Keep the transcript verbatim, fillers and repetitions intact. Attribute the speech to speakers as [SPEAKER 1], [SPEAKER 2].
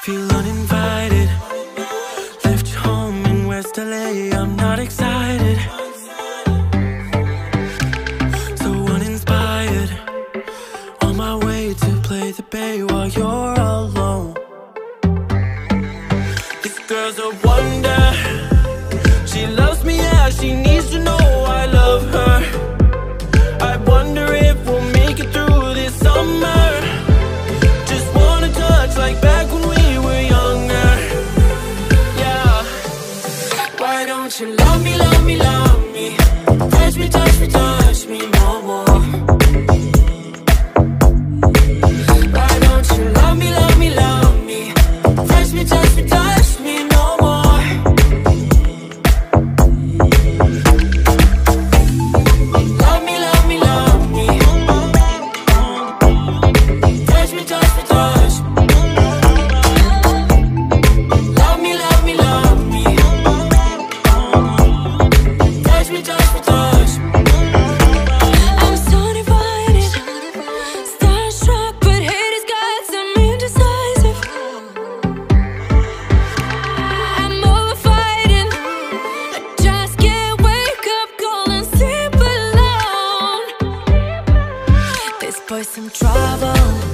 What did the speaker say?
[SPEAKER 1] Feel uninvited. Left home in West L A, I'm not excited. So uninspired. On my way to play the bay while you're alone. This girl's a wonder. She loves me, yeah, she needs to know I love her. I wonder if we'll make it through this summer. Just wanna touch like back when we were younger. Yeah. Why don't you love me, love me, love me? Touch me, touch me, touch me no more. Why don't you love me, love me, love me? Touch me, touch me, touch me no more. Love me, love me, love me. Touch me, touch me, touch me. Love me, love me, love me. Touch me, touch me, touch me.
[SPEAKER 2] I'm so divided, starstruck, but hate has got some indecisive. I'm over fighting, I just can't wake up cold and sleep alone. This boy's some trouble.